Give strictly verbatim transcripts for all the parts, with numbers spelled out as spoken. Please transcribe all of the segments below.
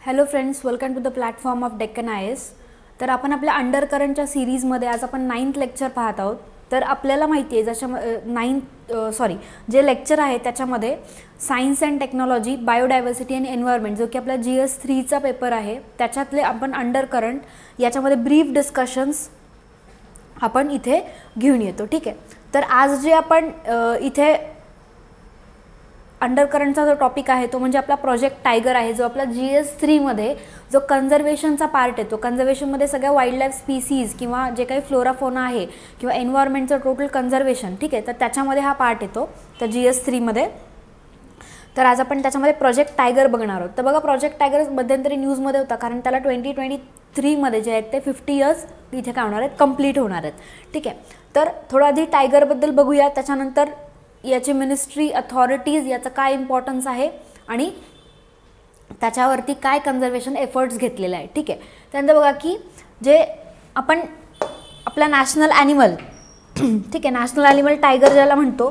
Hello friends, welcome to the platform of Deccan I S. तर आपण आपल्या अंडर करंटच्या सिरीजमध्ये आज आपण नाइन्थ लेक्चर पाहत आहोत. तर आपल्याला माहिती आहे जशा नाइन्थ सॉरी जे लेक्चर आहे त्याच्यामध्ये सायन्स अँड टेक्नॉलॉजी, बायोडायव्हर्सिटी आणि एन्व्हायरमेंट जो की आपला जी एस थ्रीचा पेपर आहे त्याच्यातले आपण अंडर करंट याच्यामध्ये ब्रीफ डिस्कशन्स आपण इथे घेऊन येतो. ठीक आहे. तर आज जे आपण इथे अंडर करंटचा जो टॉपिक आहे तो म्हणजे आपला प्रोजेक्ट टायगर आहे, जो आपला जी एस थ्रीमध्ये जो कन्झर्वेशनचा पार्ट येतो. कन्झर्वेशनमध्ये सगळ्या वाईल्ड लाईफ स्पीसीज किंवा जे काही फ्लोरा फोना आहे किंवा एन्व्हायरमेंटचं टोटल कन्झर्वेशन, ठीक आहे, तर त्याच्यामध्ये हा पार्ट येतो तर जी एस थ्रीमध्ये. तर आज आपण त्याच्यामध्ये प्रोजेक्ट टायगर बघणार आहोत. तर बघा, प्रोजेक्ट टायगर मध्यंतरी न्यूजमध्ये होता कारण त्याला ट्वेंटी ट्वेंटी थ्रीमध्ये जे आहेत ते फिफ्टी इयर्स इथे काय होणार आहेत, कंप्लीट होणार आहेत. ठीक आहे. तर थोडं आधी टायगरबद्दल बघूया, त्याच्यानंतर याची मिनिस्ट्री, अथॉरिटीज, याचं काय इम्पॉर्टन्स आहे आणि त्याच्यावरती काय कन्झर्वेशन एफर्ट्स घेतलेले आहे. ठीक आहे. त्यानंतर बघा की जे आपण आपला नॅशनल ॲनिमल, ठीक आहे, नॅशनल ॲनिमल टायगर ज्याला म्हणतो,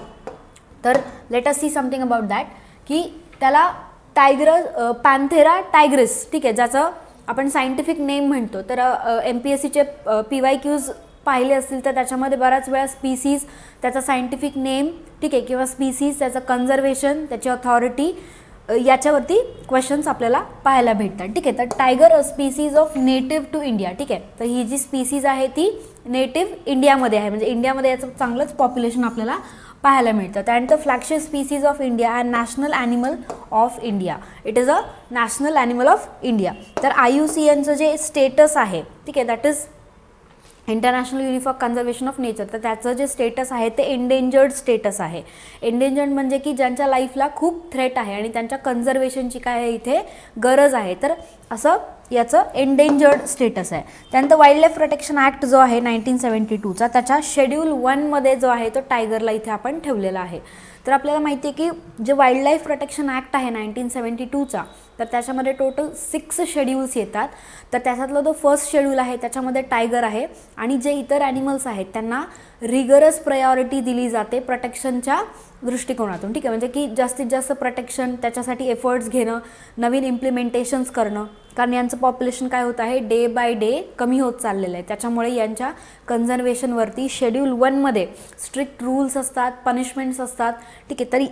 तर let us see something about that की त्याला टायगर पॅन्थेरा टायग्रिस, ठीक आहे, ज्याचं आपण सायंटिफिक नेम म्हणतो. तर एम पी एस सीचे पी वाय क्यूज पाहिले असतील तर त्याच्यामध्ये बऱ्याच वेळा स्पीसीज, त्याचा सायंटिफिक नेम, ठीक आहे, किंवा स्पीसीज, त्याचं कन्झर्वेशन, त्याची अथॉरिटी, याच्यावरती क्वेश्चन्स आपल्याला पाहायला भेटतात. ठीक आहे. तर tiger a species of native to India. ठीक आहे. तर ही जी स्पीसीज आहे ती नेटिव्ह इंडियामध्ये आहे, म्हणजे इंडियामध्ये याचं चांगलंच पॉप्युलेशन आपल्याला पाहायला मिळतं. And the flagship species of India and national animal of India. It is a national animal of India. तर आय यू सी एनचं जे स्टेटस आहे, ठीक आहे, that is international union for conservation of nature, तर त्याचं जे स्टेटस आहे ते एंडेंजर्ड स्टेटस आहे. एंडेंजर्ड म्हणजे की ज्यांच्या लाईफला खूप थ्रेट आहे आणि त्यांच्या कन्झर्वेशनची काय आहे इथे गरज आहे, तर असं याचं एंडेंजर्ड स्टेटस आहे. त्यानंतर वाईल्ड लाईफ प्रोटेक्शन ॲक्ट जो आहे नाईन्टीन सेवन्टी टूचा, त्याच्या शेड्यूल वनमध्ये जो आहे तो टायगरला इथे आपण ठेवलेला आहे. तर आपल्याला माहिती आहे की जे वाईल्ड लाईफ प्रोटेक्शन ॲक्ट आहे नाईन्टीन सेवन्टी टूचा, तर त्याच्यामध्ये टोटल सिक्स शेड्यूल्स येतात. तर त्याच्यातला जो फर्स्ट शेड्यूल आहे त्याच्यामध्ये टायगर आहे आणि जे इतर ॲनिमल्स आहेत त्यांना रिगरस प्रायोरिटी दिली जाते प्रोटेक्शनच्या दृष्टिकोनातून. ठीक आहे. म्हणजे की जास्तीत जास्त प्रोटेक्शन, त्याच्यासाठी एफर्ट्स घेणं, नवीन इम्प्लिमेंटेशन्स करणं, कारण यांचं पॉप्युलेशन काय होत आहे, डे बाय डे कमी होत चाललेलं आहे. त्याच्यामुळे यांच्या कन्झर्वेशनवरती शेड्यूल वनमध्ये स्ट्रिक्ट रूल्स असतात, पनिशमेंट्स असतात. ठीक आहे. तरी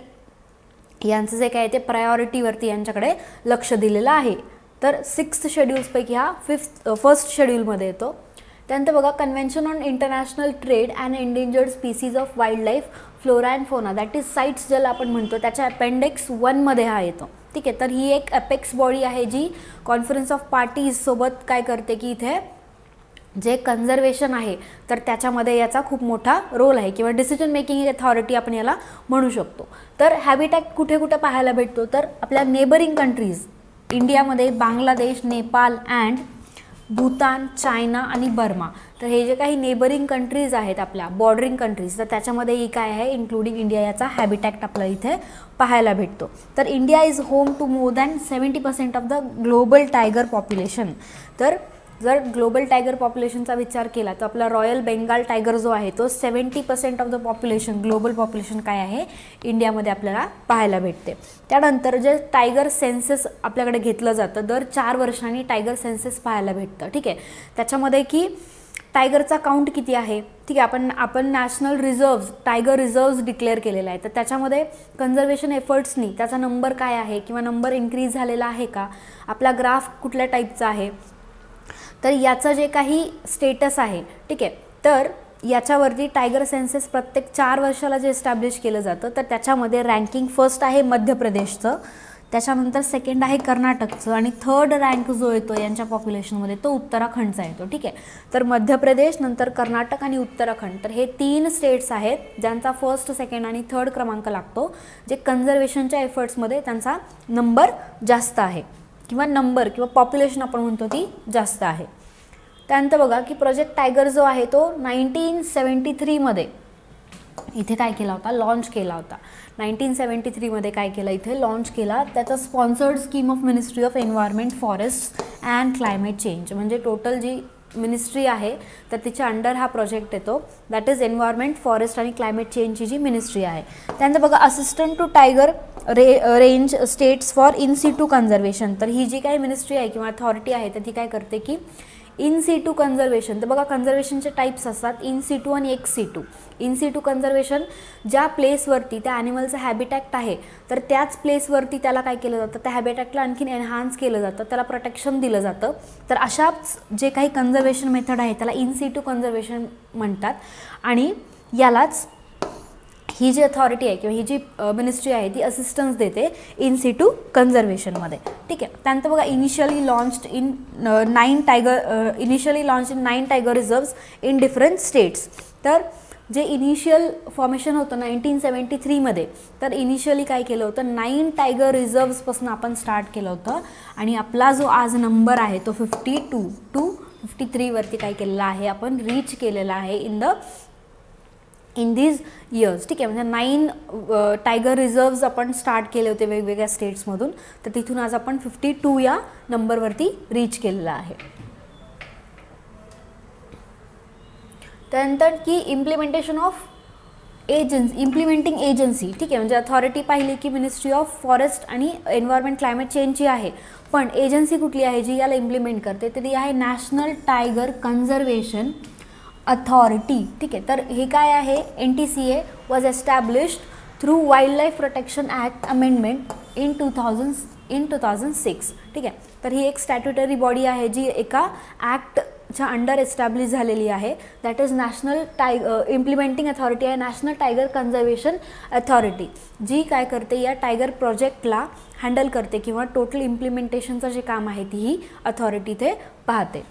यांचं जे काय ते प्रायोरिटीवरती यांच्याकडे लक्ष दिलेलं आहे. तर सिक्स्थ शेड्यूल्सपैकी हा फिफ्थ फर्स्ट शेड्यूलमध्ये येतो. त्यानंतर बघा, convention on international trade and endangered species of wildlife, flora and fauna, that is CITES ज्याला आपण म्हणतो, त्याच्या अपेंडिक्स वनमध्ये हा येतो. ठीक आहे. तर ही एक अपेक्स बॉडी आहे जी कॉन्फरन्स ऑफ पार्टीज सोबत काय करते की इथे जे कन्झर्वेशन आहे तर त्याच्यामध्ये याचा खूप मोठा रोल आहे किंवा डिसिजन मेकिंग अथॉरिटी आपण याला म्हणू शकतो. तर हॅबिटॅट कुठे कुठे पाहायला भेटतो, तर आपल्या नेबरिंग कंट्रीज इंडियामध्ये बांगलादेश, नेपाळ अँड भूतान, चायना आणि बर्मा. तर हे जे काही नेबरिंग कंट्रीज आहेत आपल्या बॉर्डरिंग कंट्रीज, तर त्याच्यामध्ये ही काय आहे, इन्क्लुडिंग इंडिया, याचा हॅबिटॅट आपल्याला इथे पाहायला भेटतो. तर India is home to more than seventy percent of the global tiger population. तर जर ग्लोबल टायगर पॉप्युलेशनचा विचार केला तर आपला रॉयल बेंगाल टायगर जो आहे तो seventy percent of the population, global population काय आहे इंडियामध्ये आपल्याला पाहायला भेटते. त्यानंतर जे टायगर सेन्सेस आपल्याकडे घेतलं जातं, दर चार वर्षांनी टायगर सेन्सेस पाहायला भेटतं. ठीक आहे. त्याच्यामध्ये की टायगरचा काउंट किती आहे, ठीक आहे, आपण आपण national reserves, tiger reserves declare केलेला आहे. तर त्याच्यामध्ये कन्झर्वेशन एफर्ट्सनी त्याचा नंबर काय आहे किंवा नंबर इन्क्रीज झालेला आहे का, आपला ग्राफ कुठल्या टाईपचा आहे, तर याचं जे काही स्टेटस आहे, ठीक आहे, तर याच्यावरती टायगर सेन्सेस प्रत्येक चार वर्षाला जे एस्टॅब्लिश केलं जातं, तर त्याच्यामध्ये रँकिंग फर्स्ट आहे मध्य प्रदेशचं, त्याच्यानंतर सेकंड आहे कर्नाटकचं आणि थर्ड रँक जो येतो यांच्या पॉप्युलेशनमध्ये तो उत्तराखंडचा येतो. ठीक आहे. तर मध्य प्रदेश, नंतर कर्नाटक आणि उत्तराखंड, तर हे तीन स्टेट्स आहेत ज्यांचा फर्स्ट, सेकंड आणि थर्ड क्रमांक लागतो, जे कन्झर्वेशनच्या एफर्ट्समध्ये त्यांचा नंबर जास्त आहे किंवा नंबर किंवा पॉप्युलेशन आपण म्हणतो ती जास्त आहे. त्यानंतर बघा की प्रोजेक्ट टायगर जो आहे तो नाईन्टीन सेवन्टी थ्रीमध्ये इथे काय केला होता, लॉन्च केला होता. नाईन्टीन सेवन्टी थ्रीमध्ये काय केलं, इथे लॉन्च केला. त्याचा sponsored scheme of ministry of environment, forest and climate change, म्हणजे टोटल जी मिनिस्ट्री आहे तर तिच्या अंडर हा प्रोजेक्ट येतो, दॅट इज एन्व्हायरमेंट, फॉरेस्ट आणि क्लायमेट चेंजची जी मिनिस्ट्री आहे. त्यानंतर बघा assistant to tiger ra range states for in situ conservation. तर ही जी काही मिनिस्ट्री आहे किंवा अथॉरिटी आहे तर ती काय करते की इन सिटू कन्झर्वेशन. तर बघा कन्झर्वेशनचे टाईप्स असतात इन सिटू आणि ex situ. In situ conservation ज्या प्लेसवरती त्या ॲनिमलचं हॅबिटॅक्ट आहे तर त्याच प्लेसवरती त्याला काय केलं जातं, त्या हॅबिटॅक्टला आणखीन एनहान्स केलं जातं, त्याला प्रोटेक्शन दिलं जातं. तर अशाच जे काही कन्झर्वेशन मेथड आहे त्याला इन सिटू कन्झर्वेशन म्हणतात. आणि यालाच ही जी अथॉरिटी आहे किंवा ही जी मिनिस्ट्री आहे ती असिस्टन्स देते इन सिटू कन्झर्वेशनमध्ये. ठीक आहे. त्यानंतर बघा initially launched in nine tiger initially launch in nine tiger reserves in different states. तर जे इनिशियल फॉर्मेशन होतं नाईन्टीन सेवन्टी थ्रीमध्ये तर इनिशियली काय केलं होतं, नाईन टायगर रिझर्व्सपासून आपण स्टार्ट केलं होतं आणि आपला जो आज नंबर आहे तो फिफ्टी टू टू फिफ्टी थ्रीवरती काय केलेला आहे आपण रीच केलेला आहे in the in these years. ठीक आहे. म्हणजे नाईन टायगर रिझर्व्स आपण स्टार्ट केले होते वेगवेगळ्या स्टेट्समधून, तर तिथून आज आपण फिफ्टी टू या नंबरवरती रीच केलेला आहे. त्यानंतर की implementation of agency implementing agency. ठीक आहे. म्हणजे अथॉरिटी पाहिली की मिनिस्ट्री ऑफ फॉरेस्ट आणि एन्व्हायरमेंट क्लायमेट चेंजची आहे, पण एजन्सी कुठली आहे जी याला इम्प्लिमेंट करते तर ती आहे नॅशनल टायगर कन्झर्वेशन अथॉरिटी. ठीक आहे. तर हे काय आहे, N T C A was established through wildlife protection act amendment in two thousand in two thousand six. ठीक आहे. तर ही एक स्टॅट्युटरी बॉडी आहे जी एका ॲक्टच्या अंडर एस्टॅब्लिश झालेली आहे, दॅट इज नॅशनल टायग इम्प्लिमेंटिंग अथॉरिटी आहे नॅशनल टायगर कन्झर्वेशन अथॉरिटी, जी काय करते या टायगर प्रोजेक्टला हँडल करते किंवा टोटल इम्प्लिमेंटेशनचं जे काम आहे ती ही अथॉरिटी ते पाहते.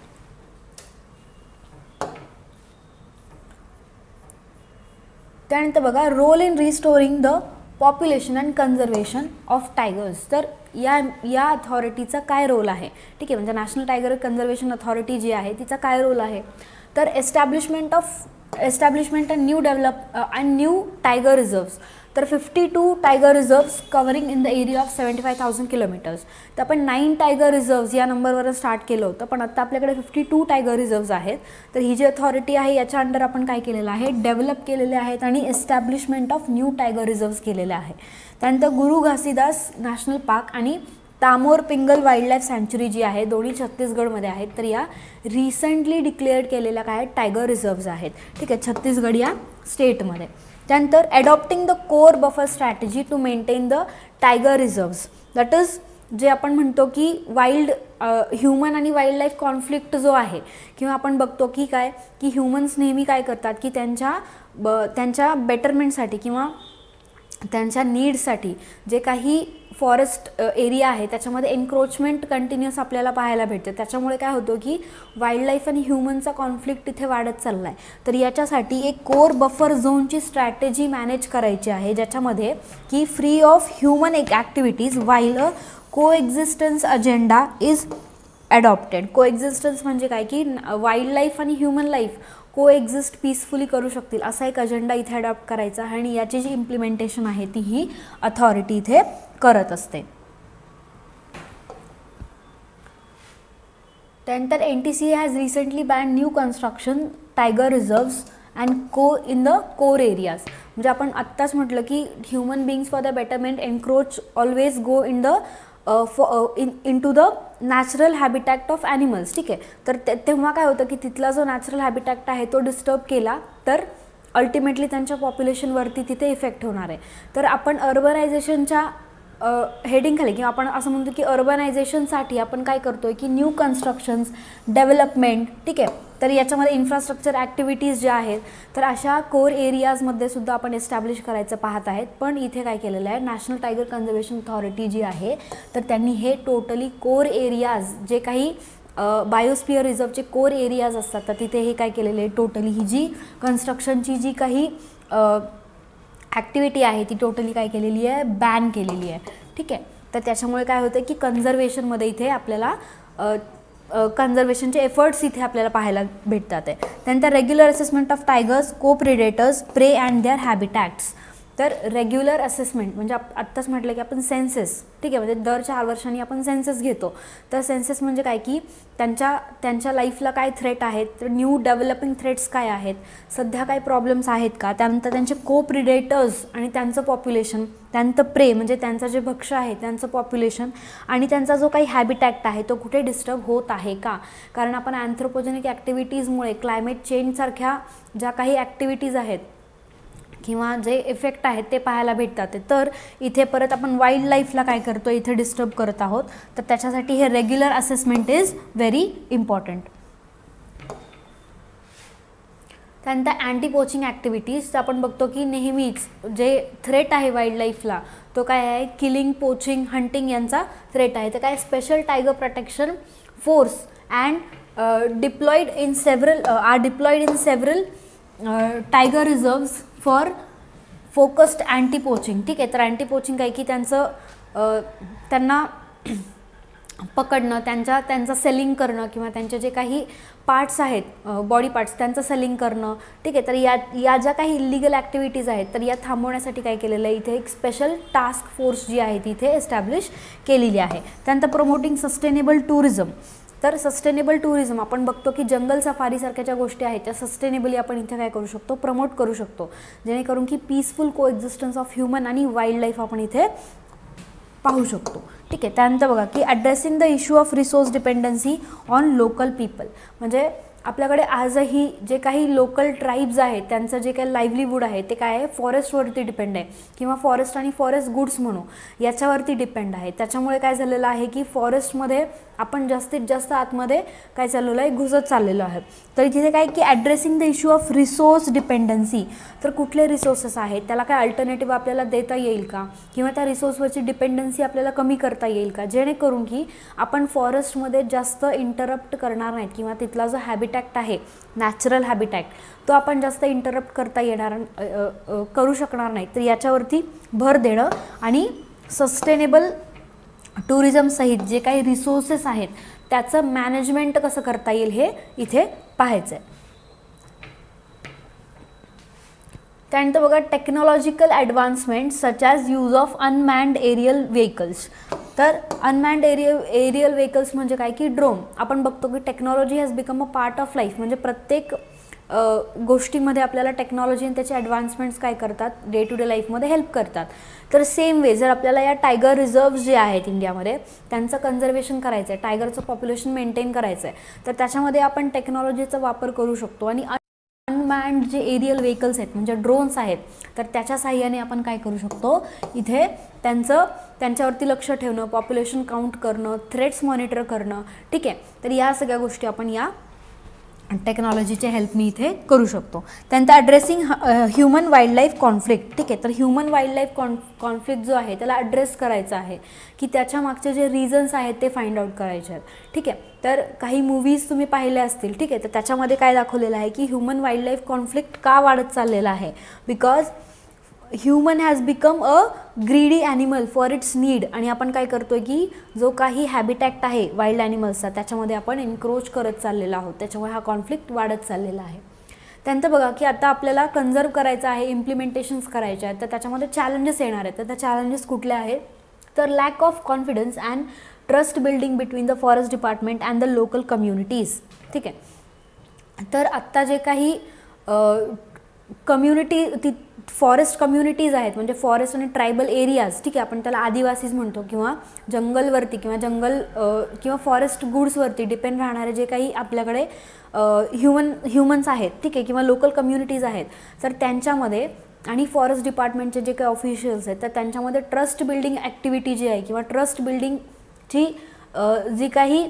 त्यानंतर बघा role in restoring the population and conservation of tigers. तर या या अथॉरिटीचा काय रोल आहे. ठीक आहे. म्हणजे नॅशनल टायगर कन्झर्वेशन अथॉरिटी जी आहे तिचा काय रोल आहे, तर establishment of establishment and new develop and new tiger reserves. तर fifty two tiger reserves covering in the area of seventy five thousand kilometres. तर आपण नाईन टायगर रिझर्व्स या नंबरवर स्टार्ट केलं होतं, पण आता आपल्याकडे फिफ्टी टू टायगर रिझर्व्स आहेत. तर ही जी अथॉरिटी आहे याच्या अंडर आपण काय केलेलं आहे, डेव्हलप केलेले आहेत आणि establishment of new tiger reserves केलेले आहे. त्यानंतर गुरु घासीदास नॅशनल पार्क आणि तामोर पिंगल वाईल्ड लाईफ सँच्युरी जी आहे दोन्ही छत्तीसगडमध्ये आहेत. तर या रिसेंटली डिक्लेअर्ड केलेल्या काय टायगर रिझर्व्स आहेत. ठीक आहे. छत्तीसगड या स्टेटमध्ये. त्यानंतर adopting the core buffer strategy to maintain the tiger reserves. That is जे आपण म्हणतो की वाईल्ड ह्युमन आणि वाईल्ड लाईफ कॉन्फ्लिक्ट जो आहे किंवा आपण बघतो की काय की ह्युमन्स नेहमी काय करतात की त्यांच्या ब त्यांच्या बेटरमेंटसाठी किंवा त्यांच्या नीड्ससाठी जे काही फॉरेस्ट एरिया आहे त्याच्यामध्ये एन्क्रोचमेंट कंटिन्युअस आपल्याला पाहायला भेटते. त्याच्यामुळे काय होतं की वाईल्ड लाईफ आणि ह्युमनचा कॉन्फ्लिक्ट इथे वाढत चालला आहे. तर याच्यासाठी एक कोर बफर झोनची स्ट्रॅटेजी मॅनेज करायची आहे, ज्याच्यामध्ये की फ्री ऑफ ह्युमन एक activities while a coexistence agenda is adopted. Coexistence म्हणजे काय की वाईल्ड लाईफ आणि human life coexist peacefully करू शकतील असा एक अजेंडा इथे अडॉप्ट करायचा आणि याची जी इम्प्लिमेंटेशन आहे ती ही अथॉरिटी इथे करत असते. त्यानंतर N T C A has recently ban new construction tiger reserves and co in the core areas. म्हणजे आपण आत्ताच म्हटलं की human beings for the betterment encroach always go in the in into the natural habitat of animals. ठीक आहे. तर ते तेव्हा काय होतं की तिथला जो नॅचरल हॅबिटॅक्ट आहे तो डिस्टर्ब केला तर अल्टिमेटली त्यांच्या पॉप्युलेशनवरती तिथे इफेक्ट होणार आहे. तर आपण अर्बनायझेशनच्या हेडिंग खाली किंवा आपण असं म्हणतो की अर्बनायझेशनसाठी आपण काय करतो आहे की न्यू कन्स्ट्रक्शन्स डेव्हलपमेंट. ठीक आहे. तर याच्यामध्ये इन्फ्रास्ट्रक्चर ॲक्टिव्हिटीज ज्या आहेत तर अशा कोर एरियाजमध्ये सुद्धा आपण एस्टॅब्लिश करायचं पाहत आहेत. पण इथे काय केलेलं आहे, नॅशनल टायगर कन्झर्वेशन अथॉरिटी जी आहे तर त्यांनी हे टोटली कोर एरियाज जे काही बायोस्फिअर रिझर्वचे कोर एरियाज असतात तर तिथे हे काय केलेले आहे, टोटली ही जी कन्स्ट्रक्शनची जी काही ॲक्टिव्हिटी आहे ती टोटली काय केलेली आहे, बॅन केलेली आहे. ठीक आहे. तर त्याच्यामुळे काय होतं की कन्झर्वेशनमध्ये इथे आपल्याला कन्झर्वेशनचे एफर्ट्स इथे आपल्याला पाहायला भेटतात आहे. त्यानंतर regular assessment of tigers, co predators, prey and their habitats. तर रेग्युलर असेसमेंट म्हणजे आप आत्ताच म्हटलं की आपण सेन्सेस, ठीक आहे, म्हणजे दर चार वर्षांनी आपण सेन्सेस घेतो. तर सेन्सेस म्हणजे काय की त्यांच्या त्यांच्या लाईफला काय थ्रेट आहेत, तर न्यू डेव्हलपिंग थ्रेट्स काय आहेत, सध्या काय प्रॉब्लेम्स आहेत का, त्यानंतर त्यांचे को प्रिडेटर्स आणि त्यांचं पॉप्युलेशन, त्यानंतर प्रे म्हणजे त्यांचं जे भक्ष्य आहे त्यांचं पॉप्युलेशन, आणि त्यांचा जो काही हॅबिटॅट आहे तो कुठे डिस्टर्ब होत आहे का. कारण आपण अँथ्रोपोजेनिक ॲक्टिव्हिटीजमुळे क्लायमेट चेंजसारख्या ज्या काही ॲक्टिव्हिटीज आहेत किंवा जे इफेक्ट आहेत ते पाहायला भेटतात. तर इथे परत आपण वाईल्ड लाईफला काय करतो, इथे डिस्टर्ब करत आहोत. तर त्याच्यासाठी हे regular assessment is very important. त्यानंतर अँटी पोचिंग ॲक्टिव्हिटीज, तर आपण बघतो की नेहमीच जे थ्रेट आहे वाईल्ड लाईफला तो काय आहे, किलिंग, पोचिंग, हंटिंग यांचा थ्रेट आहे. तर काय special tiger protection force and deployed in several are deployed in several tiger reserves for focused anti poaching. ठीक आहे, तर अँटी पोचिंग काय की त्यांचं त्यांना पकडणं, त्यांच्या त्यांचं सेलिंग करणं किंवा त्यांचे जे काही पार्ट्स आहेत बॉडी पार्ट्स त्यांचं सेलिंग करणं. ठीक आहे, तर या या ज्या काही इलिगल ॲक्टिव्हिटीज आहेत तर या थांबवण्यासाठी काय केलेलं आहे, इथे एक स्पेशल टास्क फोर्स जी आहे ती इथे एस्टॅब्लिश केलेली आहे. त्यानंतर प्रमोटिंग सस्टेनेबल टुरिझम, तर सस्टेनेबल टुरिझम आपण बघतो की जंगल सफारीसारख्या ज्या गोष्टी आहेत त्या सस्टेनेबली आपण इथे काय करू शकतो, प्रमोट करू शकतो, जेणेकरून की peaceful coexistence of human आणि वाईल्ड लाईफ आपण इथे पाहू शकतो. ठीक आहे, त्यानंतर बघा की addressing the issue of resource dependency on local people, म्हणजे आपल्याकडे आजही जे काही लोकल ट्राईब्स आहेत त्यांचं जे काही लाईव्हलीहूड आहे ते काय आहे, फॉरेस्टवरती डिपेंड आहे किंवा फॉरेस्ट आणि फॉरेस्ट गुड्स म्हणू याच्यावरती डिपेंड आहे. त्याच्यामुळे काय झालेलं आहे की फॉरेस्टमध्ये आपण जास्तीत जास्त आतमध्ये काय चाललेलं आहे, घुसत चाललेलो आहे. तर तिथे काय की addressing the issue of resource dependency, तर कुठले रिसोर्सेस आहेत त्याला काय अल्टरनेटिव्ह आपल्याला देता येईल का किंवा त्या रिसोर्सवरची डिपेंडन्सी आपल्याला कमी करता येईल का, जेणेकरून की आपण फॉरेस्टमध्ये जास्त इंटरप्ट करणार नाहीत किंवा तिथला जो हॅबिटॅक्ट आहे नॅचरल हॅबिटॅक्ट तो आपण जास्त इंटरप्ट करता येणार करू शकणार नाही. तर याच्यावरती भर देणं आणि सस्टेनेबल टुरिझम सहित जे काही रिसोर्सेस आहेत त्याचं मॅनेजमेंट कसं करता येईल हे इथे पाहायचं आहे. त्यानंतर बघा technological advancement such as use of unmanned aerial vehicles, तर अनमॅन्ड एरियल एरियल व्हेकल्स म्हणजे काय की ड्रोन. आपण बघतो की technology has become a part of life, म्हणजे प्रत्येक गोष्टीमध्ये आपल्याला टेक्नॉलॉजी आणि त्याचे ॲडव्हान्समेंट्स काय करतात, डे टू डे लाईफमध्ये हेल्प करतात. तर सेम वे जर आपल्याला या टायगर रिझर्व्स जे आहेत इंडियामध्ये त्यांचं कन्झर्वेशन करायचं आहे, टायगरचं पॉप्युलेशन मेंटेन करायचं आहे, तर त्याच्यामध्ये आपण टेक्नॉलॉजीचा वापर करू शकतो. आणि अनमॅन्ड जे एरियल व्हेकल्स आहेत म्हणजे ड्रोन्स आहेत तर त्याच्या साहाय्याने आपण काय करू शकतो, इथे त्यांचं त्यांच्यावरती लक्ष ठेवणं, पॉप्युलेशन काउंट करणं, थ्रेट्स मॉनिटर करणं. ठीक आहे, तर या सगळ्या गोष्टी आपण या टेक्नॉलॉजीच्या हेल्पनी इथे करू शकतो. त्यानंतर addressing human wildlife conflict. ठीक आहे, तर human wildlife con conflict जो आहे त्याला ॲड्रेस करायचा आहे की त्याच्या मागचे जे रिझन्स आहेत ते फाइंड आउट करायचे आहेत. ठीक आहे, तर काही मूवीज तुम्ही पाहिले असतील. ठीक आहे, तर त्याच्यामध्ये काय दाखवलेलं आहे की ह्युमन वाईल्ड लाईफ कॉन्फ्लिक्ट का वाढत चाललेला आहे, because human has become a greedy animal for its need. आणि आपण काय करतो आहे की जो काही हॅबिटॅक्ट आहे वाईल्ड ॲनिमल्सचा त्याच्यामध्ये आपण एन्क्रोच करत चाललेला आहोत, त्याच्यामुळे हा कॉन्फ्लिक्ट वाढत चाललेला आहे. त्यानंतर बघा की आता आपल्याला कन्झर्व करायचं आहे, इम्प्लिमेंटेशन्स करायचे आहेत, तर त्याच्यामध्ये चॅलेंजेस येणार आहेत. तर त्या चॅलेंजेस कुठले आहेत, तर lack of confidence and trust building between the forest department and the local communities. ठीक आहे, तर आत्ता जे काही कम्युनिटी ती फॉरेस्ट कम्युनिटीज आहेत म्हणजे फॉरेस्ट आणि ट्रायबल एरियाज. ठीक आहे, आपण त्याला आदिवासीज म्हणतो किंवा जंगलवरती किंवा जंगल किंवा फॉरेस्ट गुड्सवरती डिपेंड राहणारे जे काही आपल्याकडे ह्युमन ह्युमन्स आहेत. ठीक आहे, किंवा लोकल कम्युनिटीज आहेत, तर त्यांच्यामध्ये आणि फॉरेस्ट डिपार्टमेंटचे जे काही ऑफिशियल्स आहेत तर त्यांच्यामध्ये ट्रस्ट बिल्डिंग ॲक्टिव्हिटी जी आहे किंवा ट्रस्ट बिल्डिंगची जी काही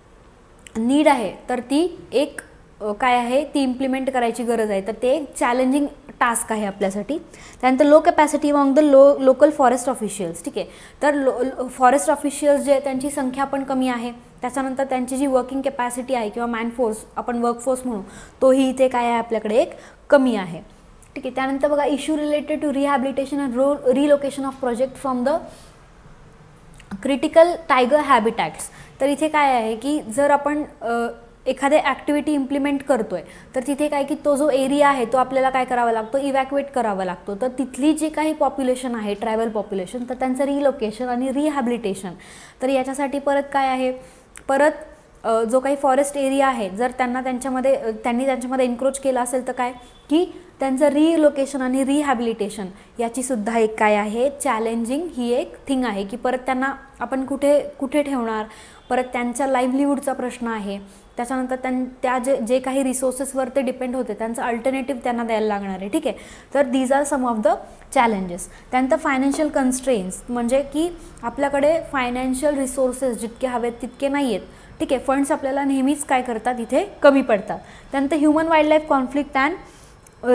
नीड आहे तर ती एक काय आहे ती इम्प्लिमेंट करायची गरज आहे. तर ते एक चॅलेंजिंग टास्क आहे आपल्यासाठी. त्यानंतर low capacity among the lo local forest officials. ठीक आहे, तर लो फॉरेस्ट ऑफिशियल्स जे त्यांची संख्या पण कमी आहे. त्याच्यानंतर त्यांची जी वर्किंग कॅपॅसिटी आहे किंवा मॅनफोर्स आपण वर्कफोर्स म्हणू तोही इथे काय आहे आपल्याकडे एक कमी आहे. ठीक आहे, त्यानंतर बघा issue related to rehabilitation and ro relocation of project from the critical tiger habitats. तर इथे काय आहे की जर आपण एखादे ॲक्टिव्हिटी इम्प्लिमेंट करतो आहे तर तिथे काय की तो जो एरिया आहे तो आपल्याला काय करावा लागतो, इव्हॅक्युएट करावा लागतो. तर तिथली जी काही पॉप्युलेशन आहे ट्रायबल पॉप्युलेशन, तर त्यांचं रिलोकेशन आणि रिहॅबिलिटेशन. तर याच्यासाठी परत काय आहे, परत जो काही फॉरेस्ट एरिया आहे जर त्यांना त्यांच्यामध्ये त्यांनी त्यांच्यामध्ये एन्क्रोच केला असेल तर काय की त्यांचं रिलोकेशन आणि रिहॅबिलिटेशन याची सुद्धा एक काय आहे चॅलेंजिंग ही एक थिंग आहे की परत त्यांना आपण कुठे कुठे ठेवणार, परत त्यांच्या लाईव्हलीहूडचा प्रश्न आहे. त्याच्यानंतर त्यां त्या जे जे काही रिसोर्सेसवर ते डिपेंड होते त्यांचं अल्टरनेटिव्ह त्यांना द्यायला लागणार आहे. ठीक आहे, तर these are some of the challenges. त्यानंतर फायनान्शियल कन्स्ट्रेन्स म्हणजे की आपल्याकडे फायनान्शियल रिसोर्सेस जितके हवेत तितके नाही आहेत. ठीक आहे, फंड्स आपल्याला नेहमीच काय करतात इथे कमी पडतात. त्यानंतर human wildlife conflict and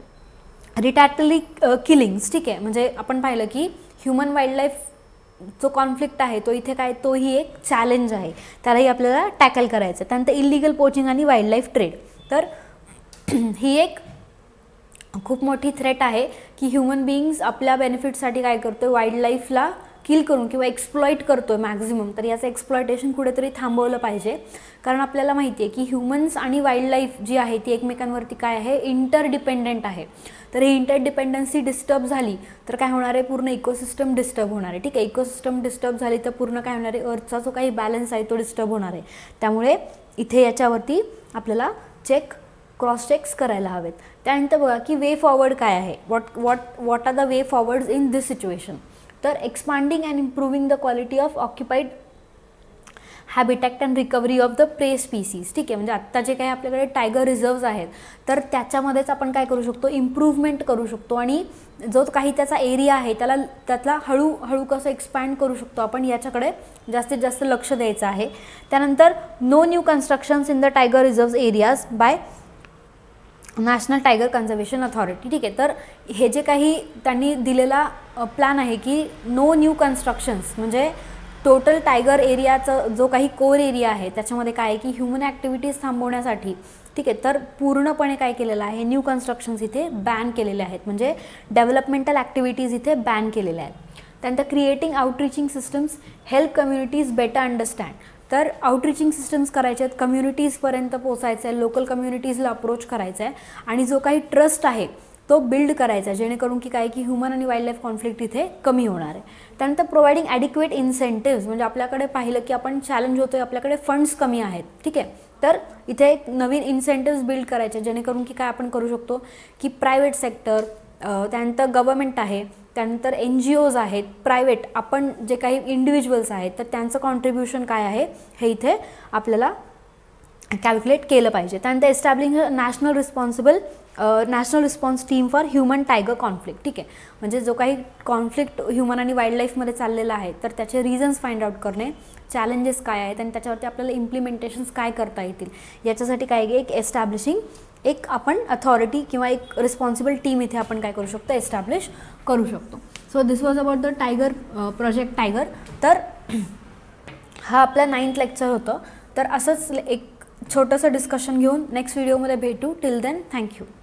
retaliatory killings. ठीक आहे, म्हणजे आपण पाहिलं की ह्युमन वाईल्ड लाईफ जो कॉन्फ्लिक्ट आहे तो इथे काय तोही एक चॅलेंज आहे, त्यालाही आपल्याला टॅकल करायचं. त्यानंतर इलिगल पोचिंग आणि वाईल्ड लाईफ ट्रेड. तर ही एक खूप मोठी थ्रेट आहे की ह्युमन बिईंग्स आपल्या बेनिफिटसाठी काय करतो आहे, वाईल्ड लाईफला किल करून किंवा एक्सप्लॉइट करतो आहे मॅक्झिमम. तर याचं एक्सप्लॉयटेशन कुठेतरी थांबवलं पाहिजे, कारण आपल्याला माहिती आहे की ह्युमन्स आणि वाईल्ड लाईफ जी आहे ती एकमेकांवरती काय आहे इंटरडिपेंडंट आहे. तर ही इंटरडिपेंडन्सी डिस्टर्ब झाली तर काय होणार आहे, पूर्ण इकोसिस्टम डिस्टर्ब होणार आहे. ठीक आहे, इकोसिस्टम डिस्टर्ब झाली तर पूर्ण काय होणार आहे, अर्थचा जो काही बॅलन्स आहे तो डिस्टर्ब होणार आहे. त्यामुळे इथे याच्यावरती आपल्याला चेक क्रॉस चेक्स करायला हवेत. त्यानंतर बघा की वे फॉरवर्ड काय आहे, what what what are the way forward in this situation. तर expanding and improving the quality of occupied habitat and recovery of the prey species. ठीक आहे, म्हणजे आत्ता जे काही आपल्याकडे टायगर रिझर्व्ज आहेत तर त्याच्यामध्येच आपण काय करू शकतो, इम्प्रूव्हमेंट करू शकतो आणि जो काही त्याचा एरिया आहे त्याला त्यातला हळूहळू कसं एक्सपॅन्ड करू शकतो आपण याच्याकडे जास्तीत जास्त लक्ष द्यायचं आहे. त्यानंतर no new constructions in the tiger reserves areas by national tiger conservation authority. ठीक आहे, तर हे जे काही त्यांनी दिलेला प्लॅन आहे की नो न्यू कन्स्ट्रक्शन्स म्हणजे टोटल टायगर एरियाचं जो काही कोर एरिया आहे त्याच्यामध्ये काय आहे की ह्युमन ॲक्टिव्हिटीज थांबवण्यासाठी. ठीक आहे, तर पूर्णपणे काय केलेलं आहे, न्यू कन्स्ट्रक्शन्स इथे बॅन केलेले आहेत, म्हणजे डेव्हलपमेंटल ॲक्टिव्हिटीज इथे बॅन केलेल्या आहेत. त्यानंतर creating outreaching systems help communities better understand. तर आउटरीचिंग सिस्टम्स करायचे आहेत, कम्युनिटीजपर्यंत पोचायचं आहे, लोकल कम्युनिटीजला अप्रोच करायचं आहे आणि जो काही ट्रस्ट आहे तो बिल्ड करायचा आहे जेणेकरून की काय की ह्युमन आणि वाईल्ड लाईफ कॉन्फ्लिक्ट इथे कमी होणार आहे. त्यानंतर प्रोव्हाइडिंग ॲडिक्वेट इन्सेंटिव्ज म्हणजे आपल्याकडे पाहिलं की आपण चॅलेंज होतो आहे, आपल्याकडे फंड्स कमी आहेत. ठीक आहे, तर इथे एक नवीन इन्सेंटिव्ज बिल्ड करायचे जेणेकरून की काय आपण करू शकतो की प्रायव्हेट सेक्टर, त्यानंतर गव्हर्मेंट आहे, त्यानंतर एन जी ओज आहेत, प्रायव्हेट आपण जे काही इंडिव्हिज्युअल्स आहेत तर त्यांचं कॉन्ट्रीब्युशन काय आहे हे इथे आपल्याला कॅल्क्युलेट केलं पाहिजे. त्यानंतर establish national responsible national response team for human tiger conflict. ठीक आहे, म्हणजे जो काही कॉन्फ्लिक्ट ह्युमन आणि वाईल्ड लाईफमध्ये चाललेला आहे तर त्याचे रिझन्स फाइंड आउट करणे, चॅलेंजेस काय आहेत आणि त्याच्यावरती आपल्याला इम्प्लिमेंटेशन्स काय करता येतील याच्यासाठी काय एक एस्टॅब्लिशिंग एक आपण अथॉरिटी किंवा एक रिस्पॉन्सिबल टीम इथे आपण काय करू शकतो, एस्टॅब्लिश करू शकतो. So this was about the tiger project tiger. तर हा आपला नाईन्थ लेक्चर होतं. तर असंच एक छोटंसं डिस्कशन घेऊन नेक्स्ट व्हिडिओमध्ये भेटू. Till then thank you.